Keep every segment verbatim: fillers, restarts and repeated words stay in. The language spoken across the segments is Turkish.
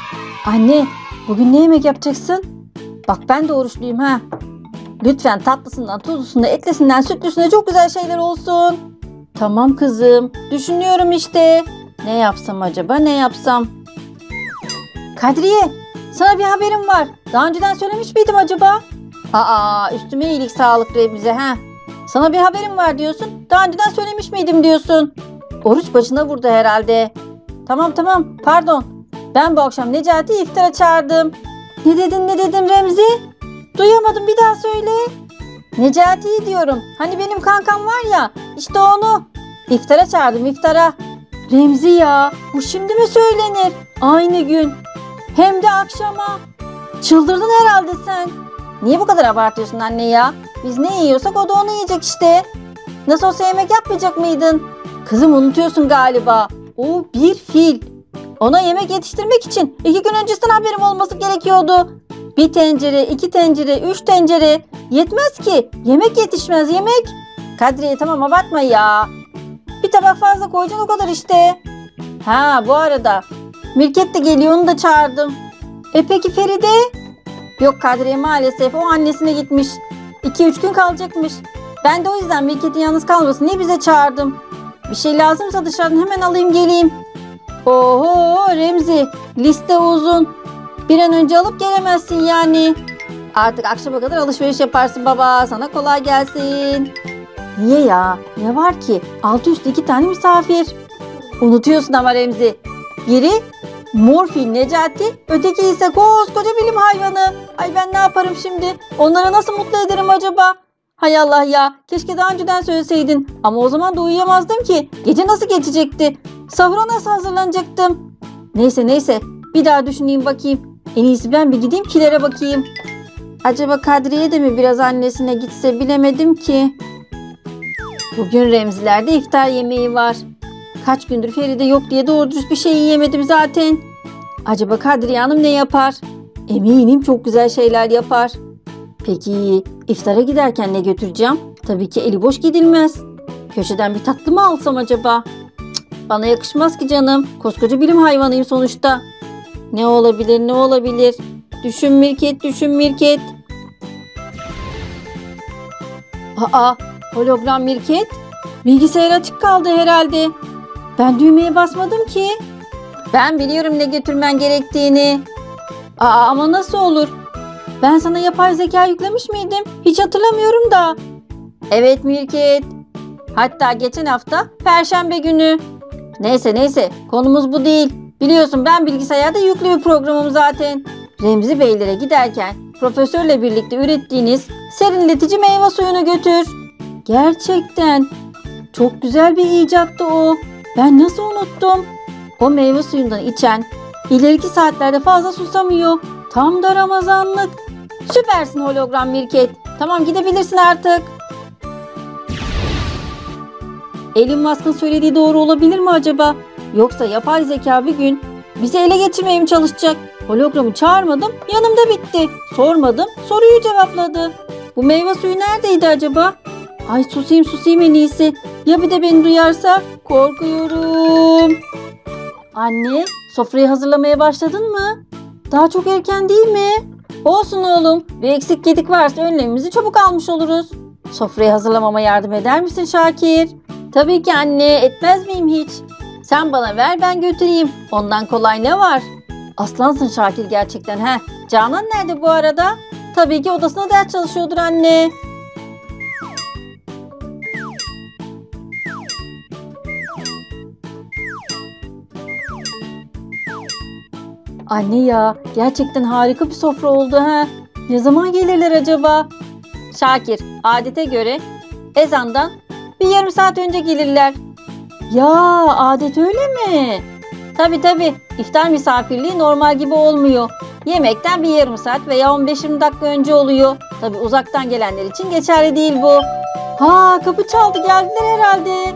Anne, bugün ne yemek yapacaksın? Bak ben de oruçluyum ha. Lütfen tatlısından, tuzlusundan, etlisinden, sütlüsünden çok güzel şeyler olsun. Tamam kızım. Düşünüyorum işte. Ne yapsam acaba, ne yapsam? Kadriye, sana bir haberim var. Daha önceden söylemiş miydim acaba? Aa, üstüme iyilik sağlık Remzi ha. Sana bir haberim var diyorsun. Daha önceden söylemiş miydim diyorsun. Oruç başına vurdu herhalde. Tamam tamam, pardon. Ben bu akşam Necati'yi iftara çağırdım. Ne dedin ne dedin Remzi? Duyamadım, bir daha söyle. Necati'yi diyorum. Hani benim kankam var ya, işte onu. İftara çağırdım, iftara. Remzi ya, bu şimdi mi söylenir? Aynı gün. Hem de akşama. Çıldırdın herhalde sen. Niye bu kadar abartıyorsun anne ya? Biz ne yiyorsak o da onu yiyecek işte. Nasıl olsa yemek yapmayacak mıydın? Kızım unutuyorsun galiba. O bir fil. Ona yemek yetiştirmek için iki gün öncesinden haberim olması gerekiyordu. Bir tencere, iki tencere, üç tencere. Yetmez ki. Yemek yetişmez, yemek. Kadriye tamam abartma ya. Bir tabak fazla koyacaksın o kadar işte. Ha bu arada Mirket de geliyor, onu da çağırdım. E peki Feride? Yok Kadriye maalesef, o annesine gitmiş. iki üç gün kalacakmış. Ben de o yüzden Mirket'in yalnız kalmasın diye bize çağırdım. Bir şey lazımsa dışarıdan hemen alayım geleyim. Oho Remzi, liste uzun. Bir an önce alıp gelemezsin yani. Artık akşama kadar alışveriş yaparsın baba. Sana kolay gelsin. Niye ya? Ne var ki? Altı üstü iki tane misafir. Unutuyorsun ama Remzi. Biri Morfin Necati, öteki ise koskoca bilim hayvanı. Ay ben ne yaparım şimdi? Onları nasıl mutlu ederim acaba? Hay Allah ya, keşke daha önceden söyleseydin. Ama o zaman da uyuyamazdım ki. Gece nasıl geçecekti? Sahura nasıl hazırlanacaktım? Neyse neyse, bir daha düşüneyim bakayım. En iyisi ben bir gideyim kilere bakayım. Acaba Kadriye de mi biraz annesine gitse, bilemedim ki. Bugün Remziler'de iftar yemeği var. Kaç gündür Feride yok diye doğru dürüst bir şey yiyemedim zaten. Acaba Kadriye Hanım ne yapar? Eminim çok güzel şeyler yapar. Peki iftara giderken ne götüreceğim? Tabii ki eli boş gidilmez. Köşeden bir tatlı mı alsam acaba? Cık, bana yakışmaz ki canım. Koskoca bilim hayvanıyım sonuçta. Ne olabilir, ne olabilir? Düşün Mirket, düşün Mirket. Aa, hologram Mirket. Bilgisayar açık kaldı herhalde. Ben düğmeye basmadım ki. Ben biliyorum ne götürmen gerektiğini. Aa, ama nasıl olur? Ben sana yapay zeka yüklemiş miydim? Hiç hatırlamıyorum da. Evet Mirket. Hatta geçen hafta Perşembe günü. Neyse neyse, konumuz bu değil. Biliyorsun ben bilgisayarda yüklü bir programım zaten. Remzi Beylere giderken profesörle birlikte ürettiğiniz serinletici meyve suyunu götür. Gerçekten çok güzel bir icattı o. Ben nasıl unuttum? O meyve suyundan içen ileriki saatlerde fazla susamıyor. Tam da Ramazanlık. Süpersin hologram Mirket. Tamam gidebilirsin artık. Elon Musk'ın söylediği doğru olabilir mi acaba? Yoksa yapay zeka bir gün bizi ele geçirmeye mi çalışacak? Hologramı çağırmadım, yanımda bitti. Sormadım, soruyu cevapladı. Bu meyve suyu neredeydi acaba? Ay susayım susayım en iyisi. Ya bir de beni duyarsa? Korkuyorum. Anne, sofrayı hazırlamaya başladın mı? Daha çok erken değil mi? Olsun oğlum. Bir eksik gedik varsa önlemimizi çabuk almış oluruz. Sofrayı hazırlamama yardım eder misin Şakir? Tabii ki anne, etmez miyim hiç? Sen bana ver, ben götüreyim. Ondan kolay ne var? Aslansın Şakir gerçekten he. Canan nerede bu arada? Tabii ki odasında ders çalışıyordur anne. Anne ya, gerçekten harika bir sofra oldu ha. Ne zaman gelirler acaba? Şakir, adete göre ezandan bir yarım saat önce gelirler. Ya adet öyle mi? Tabii tabii, iftar misafirliği normal gibi olmuyor. Yemekten bir yarım saat veya on beş yirmi dakika önce oluyor. Tabii uzaktan gelenler için geçerli değil bu. Ha, kapı çaldı, geldiler herhalde.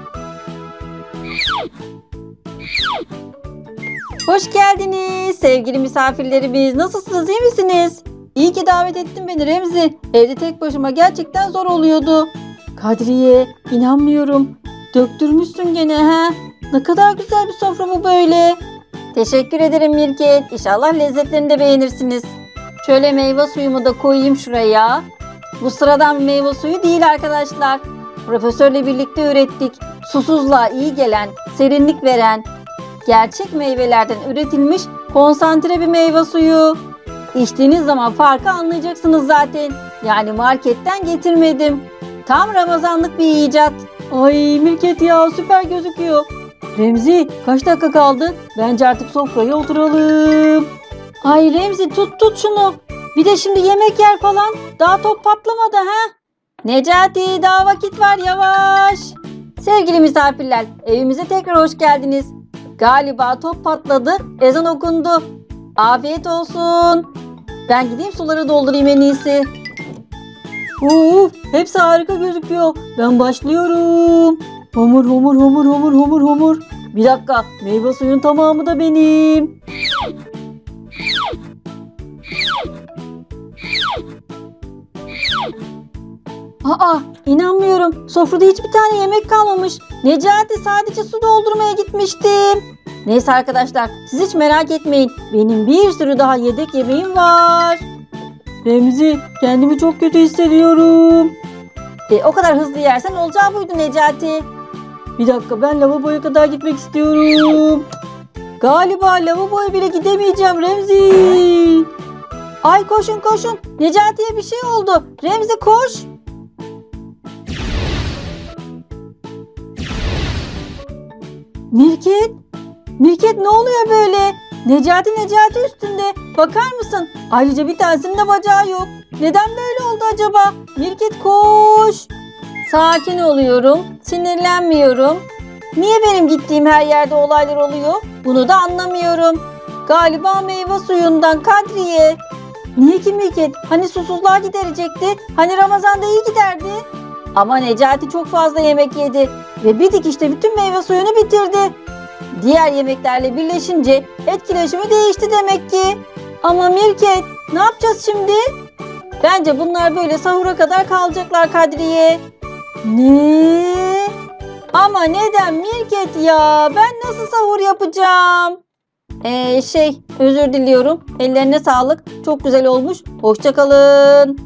Hoş geldiniz sevgili misafirlerimiz. Nasılsınız, iyi misiniz? İyi ki davet ettin beni Remzi. Evde tek başıma gerçekten zor oluyordu. Kadriye, inanmıyorum. Döktürmüşsün gene ha. Ne kadar güzel bir sofra bu böyle. Teşekkür ederim Mirket. İnşallah lezzetlerini de beğenirsiniz. Şöyle meyve suyumu da koyayım şuraya. Bu sıradan bir meyve suyu değil arkadaşlar. Profesörle birlikte ürettik. Susuzluğa iyi gelen, serinlik veren, gerçek meyvelerden üretilmiş konsantre bir meyve suyu. İçtiğiniz zaman farkı anlayacaksınız zaten. Yani marketten getirmedim. Tam Ramazanlık bir icat. Ay Mirket ya, süper gözüküyor. Remzi, kaç dakika kaldı? Bence artık sofraya oturalım. Ay Remzi, tut tut şunu. Bir de şimdi yemek yer falan. Daha top patlamadı ha. Necati, daha vakit var, yavaş. Sevgili misafirler, evimize tekrar hoş geldiniz. Galiba top patladı, ezan okundu. Afiyet olsun. Ben gideyim suları doldurayım en iyisi. Uf, hepsi harika gözüküyor. Ben başlıyorum. Homur homur homur homur homur homur. Bir dakika, meyve suyun tamamı da benim. Aa, inanmıyorum. Sofrada hiçbir tane yemek kalmamış. Necati, sadece su doldurmaya gitmiştim. Neyse arkadaşlar, siz hiç merak etmeyin. Benim bir sürü daha yedek yemeğim var. Remzi, kendimi çok kötü hissediyorum. E, o kadar hızlı yersen olacağı buydu Necati. Bir dakika, ben lavaboya kadar gitmek istiyorum. Galiba lavaboya bile gidemeyeceğim Remzi. Ay koşun koşun. Necati'ye bir şey oldu. Remzi koş. Mirket. Mirket, ne oluyor böyle? Necati Necati üstünde. Bakar mısın? Ayrıca bir tanesinin de bacağı yok. Neden böyle oldu acaba? Mirket koş. Sakin oluyorum. Sinirlenmiyorum. Niye benim gittiğim her yerde olaylar oluyor? Bunu da anlamıyorum. Galiba meyve suyundan Kadriye. Niye ki Mirket? Hani susuzluğa giderecekti? Hani Ramazan'da iyi giderdi? Ama Necati çok fazla yemek yedi. Ve bir dikişte bütün meyve suyunu bitirdi. Diğer yemeklerle birleşince etkileşimi değişti demek ki. Ama Mirket, ne yapacağız şimdi? Bence bunlar böyle sahura kadar kalacaklar Kadriye. Ne? Ama neden Mirket ya? Ben nasıl sahur yapacağım? Ee, şey, özür diliyorum. Ellerine sağlık. Çok güzel olmuş. Hoşça kalın.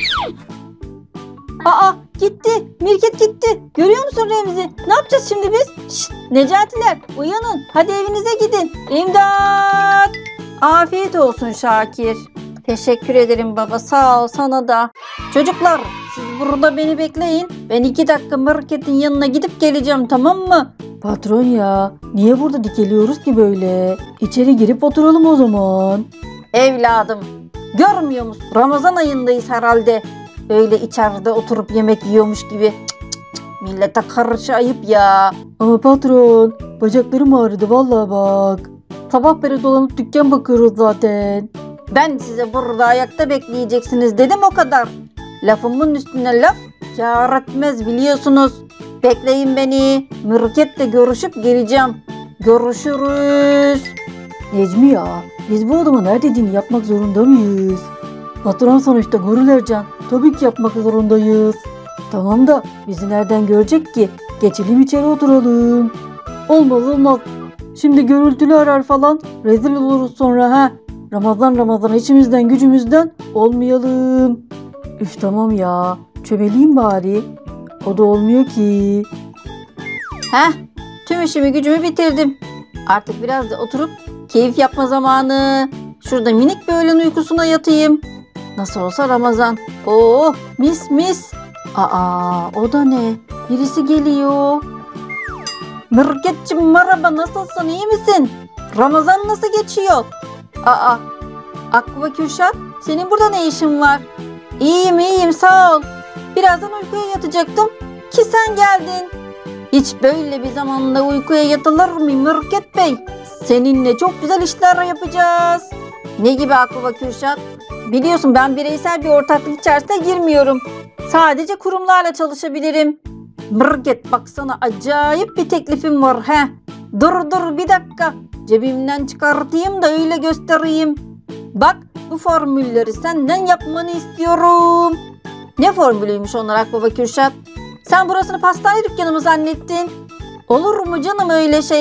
Aa, gitti. Mirket gitti. Görüyor musun Remzi? Ne yapacağız şimdi biz? Şşt, Necatiler, uyanın. Hadi evinize gidin. İmdat. Afiyet olsun Şakir. Teşekkür ederim baba. Sağ ol, sana da. Çocuklar, siz burada beni bekleyin. Ben iki dakika marketin yanına gidip geleceğim, tamam mı? Patron ya, niye burada dikeliyoruz ki böyle? İçeri girip oturalım o zaman. Evladım, görmüyor musun? Ramazan ayındayız herhalde. Öyle içeride oturup yemek yiyormuş gibi. Cık cık cık. Millete karşı ayıp ya. Ama patron, bacaklarım ağrıdı vallahi bak. Sabah beri dolanıp dükkan bakıyoruz zaten. Ben size burada ayakta bekleyeceksiniz dedim, o kadar. Lafımın üstüne laf kâr etmez biliyorsunuz. Bekleyin beni. Mirket'le görüşüp geleceğim. Görüşürüz. Necmi ya, biz bu adama ne dediğini yapmak zorunda mıyız? Patron sonuçta Gurur Ercan. Tabii ki yapmak zorundayız. Tamam da bizi nereden görecek ki? Geçelim içeri oturalım. Olmaz olmaz. Şimdi görüntülü arar falan. Rezil oluruz sonra ha. Ramazan Ramazan içimizden gücümüzden olmayalım. Üf tamam ya. Çömeleyim bari. O da olmuyor ki. Heh. Tüm işimi gücümü bitirdim. Artık biraz da oturup keyif yapma zamanı. Şurada minik bir öğlen uykusuna yatayım. Nasıl olsa Ramazan. Oh mis mis. Aa, o da ne? Birisi geliyor. Mirketciğim merhaba, nasılsın, iyi misin? Ramazan nasıl geçiyor? Aa, Akva Kürşat, senin burada ne işin var? İyiyim iyiyim sağ ol. Birazdan uykuya yatacaktım ki sen geldin. Hiç böyle bir zamanda uykuya yatılır mı Mirket Bey? Seninle çok güzel işler yapacağız. Ne gibi Akva Kürşat? Biliyorsun ben bireysel bir ortaklık içerisine girmiyorum. Sadece kurumlarla çalışabilirim. Mirket, bak sana acayip bir teklifim var he. Dur dur bir dakika. Cebimden çıkartayım da öyle göstereyim. Bak, bu formülleri senden yapmanı istiyorum. Ne formülüymüş onlar Akbaba Kürşat? Sen burasını pastane dükkanı mı zannettin? Olur mu canım öyle şey?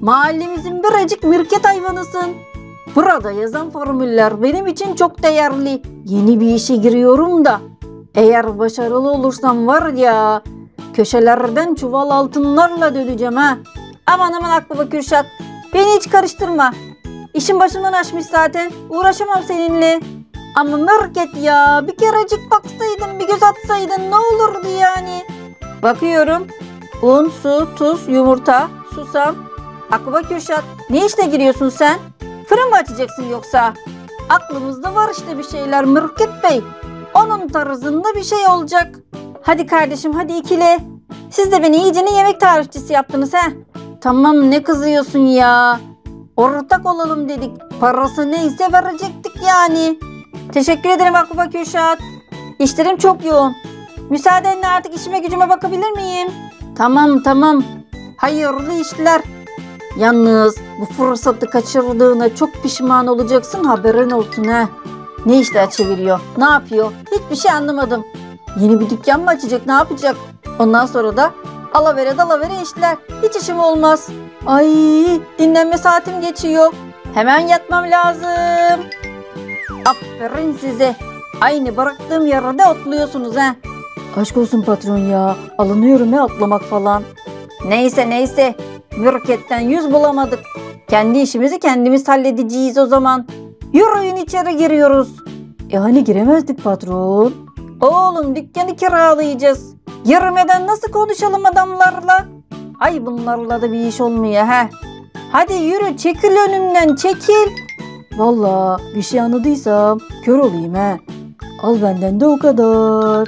Mahallemizin biricik mirket hayvanısın. Burada yazan formüller benim için çok değerli. Yeni bir işe giriyorum da. Eğer başarılı olursam var ya, köşelerden çuval altınlarla döneceğim ha. Aman aman aklıma Kürşat. Beni hiç karıştırma. İşin başımdan aşmış zaten. Uğraşamam seninle. Ama Mirket ya, bir kerecik baksaydın, bir göz atsaydın ne olurdu yani. Bakıyorum. Un, su, tuz, yumurta, susam. Aklıma Kürşat. Ne işine giriyorsun sen? Fırın mı açacaksın yoksa? Aklımızda var işte bir şeyler Mirket Bey. Onun tarzında bir şey olacak. Hadi kardeşim, hadi ikile. Siz de beni iyicene yemek tarifçisi yaptınız he. Tamam, ne kızıyorsun ya? Ortak olalım dedik. Parası neyse verecektik yani. Teşekkür ederim Akbaba Kürşat. İşlerim çok yoğun. Müsaadenle artık işime gücüme bakabilir miyim? Tamam tamam. Hayırlı işler. Yalnız bu fırsatı kaçırdığına çok pişman olacaksın, haberin olsun ha. Ne işler çeviriyor? Ne yapıyor? Hiçbir şey anlamadım. Yeni bir dükkan mı açacak? Ne yapacak? Ondan sonra da alavere dalavere işler. Hiç işim olmaz. Ay, dinlenme saatim geçiyor. Hemen yatmam lazım. Aferin size. Aynı bıraktığım yerde otluyorsunuz ha. Aşk olsun patron ya. Alınıyorum ya atlamak falan. Neyse neyse. Mirket'ten yüz bulamadık. Kendi işimizi kendimiz halledeceğiz o zaman. Yürüyün, içeri giriyoruz. E hani giremezdik patron? Oğlum, dükkanı kiralayacağız. Girmeden nasıl konuşalım adamlarla? Ay, bunlarla da bir iş olmuyor he. Hadi yürü, çekil önümden, çekil. Vallahi bir şey anladıysam kör olayım he. Al benden de o kadar.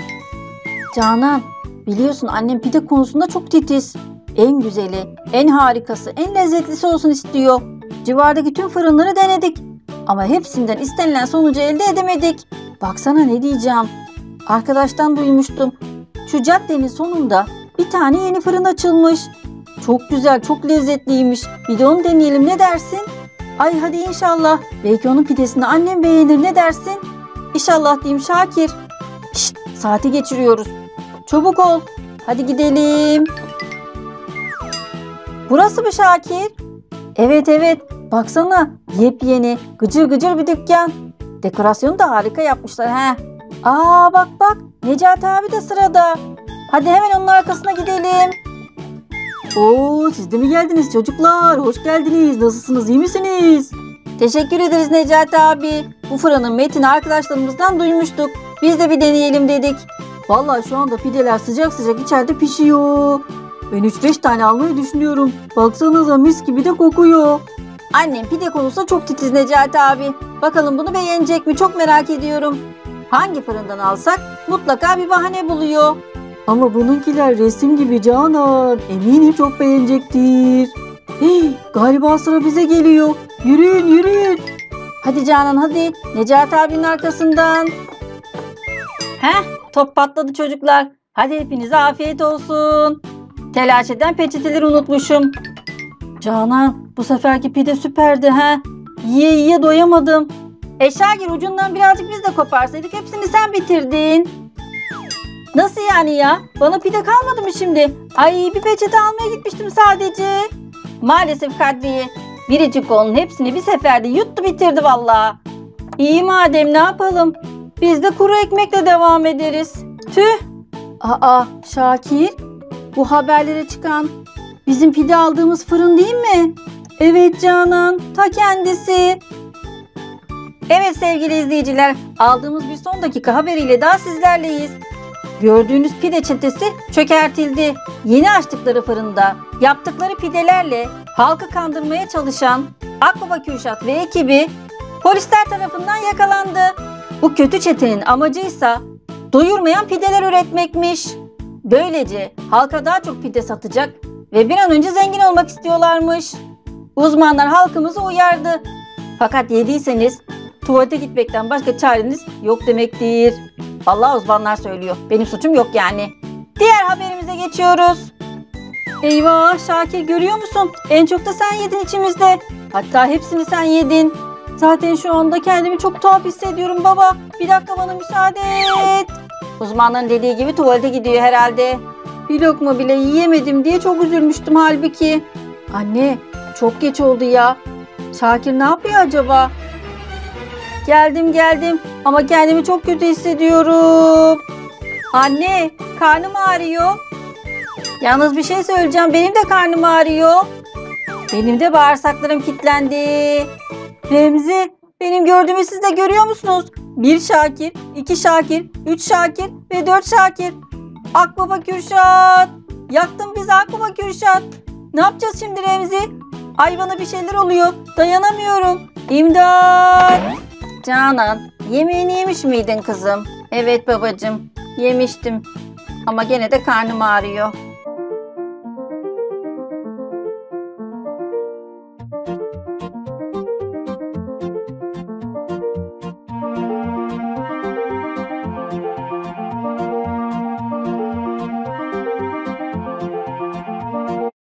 Canan, biliyorsun annem pide konusunda çok titiz. En güzeli, en harikası, en lezzetlisi olsun istiyor. Civardaki tüm fırınları denedik. Ama hepsinden istenilen sonucu elde edemedik. Baksana ne diyeceğim. Arkadaştan duymuştum. Şu caddenin sonunda bir tane yeni fırın açılmış. Çok güzel, çok lezzetliymiş. Bir de onu deneyelim, ne dersin? Ay hadi inşallah. Belki onun pidesini annem beğenir, ne dersin? İnşallah diyeyim Şakir. Şşt, saati geçiriyoruz. Çabuk ol. Hadi gidelim. Burası mı Şakir? Evet evet. Baksana, yepyeni, gıcır gıcır bir dükkan. Dekorasyonu da harika yapmışlar he. Aa bak bak, Necati abi de sırada. Hadi hemen onun arkasına gidelim. Oo, siz de mi geldiniz çocuklar? Hoş geldiniz. Nasılsınız, iyi misiniz? Teşekkür ederiz Necati abi. Bu fırının metini arkadaşlarımızdan duymuştuk. Biz de bir deneyelim dedik. Vallahi şu anda pideler sıcak sıcak içeride pişiyor. Ben üç beş tane almayı düşünüyorum. Baksanıza, mis gibi de kokuyor. Annem pide konusunda çok titiz Necati abi. Bakalım bunu beğenecek mi, çok merak ediyorum. Hangi fırından alsak mutlaka bir bahane buluyor. Ama bununkiler resim gibi Canan. Eminim çok beğenecektir. Hey, galiba sıra bize geliyor. Yürüyün yürüyün. Hadi Canan hadi. Necati abinin arkasından. Heh, top patladı çocuklar. Hadi hepinize afiyet olsun. Telaş eden peçeteleri unutmuşum. Canan, bu seferki pide süperdi ha. Yiye yiye doyamadım. E Şakir, ucundan birazcık biz de koparsaydık, hepsini sen bitirdin. Nasıl yani ya? Bana pide kalmadı mı şimdi? Ay, bir peçete almaya gitmiştim sadece. Maalesef Kadriye. Biricik onun hepsini bir seferde yuttu bitirdi vallahi. İyi madem, ne yapalım? Biz de kuru ekmekle devam ederiz. Tüh. Aa Şakir, bu haberlere çıkan bizim pide aldığımız fırın değil mi? Evet Canan, ta kendisi. Evet sevgili izleyiciler, aldığımız bir son dakika haberiyle daha sizlerleyiz. Gördüğünüz pide çetesi çökertildi. Yeni açtıkları fırında yaptıkları pidelerle halkı kandırmaya çalışan Akbaba Kürşat ve ekibi polisler tarafından yakalandı. Bu kötü çetenin amacıysa doyurmayan pideler üretmekmiş. Böylece halka daha çok pide satacak ve bir an önce zengin olmak istiyorlarmış. Uzmanlar halkımızı uyardı. Fakat yediyseniz tuvalete gitmekten başka çareniz yok demektir. Vallahi uzmanlar söylüyor. Benim suçum yok yani. Diğer haberimize geçiyoruz. Eyvah Şakir, görüyor musun? En çok da sen yedin içimizde. Hatta hepsini sen yedin. Zaten şu anda kendimi çok tuhaf hissediyorum baba. Bir dakika, bana müsaade et. Uzmanların dediği gibi tuvalete gidiyor herhalde. Bir lokma bile yiyemedim diye çok üzülmüştüm halbuki. Anne, çok geç oldu ya. Şakir ne yapıyor acaba? Geldim geldim ama kendimi çok kötü hissediyorum. Anne, karnım ağrıyor. Yalnız bir şey söyleyeceğim. Benim de karnım ağrıyor. Benim de bağırsaklarım kilitlendi. Remzi, benim gördüğümü siz de görüyor musunuz? Bir Şakir, iki Şakir, üç Şakir ve dört Şakir. Akbaba Kürşat. Yaktın bizi Akbaba Kürşat. Ne yapacağız şimdi Remzi? Ay bana bir şeyler oluyor. Dayanamıyorum. İmdat. Canan, yemeğini yemiş miydin kızım? Evet babacığım, yemiştim. Ama gene de karnım ağrıyor.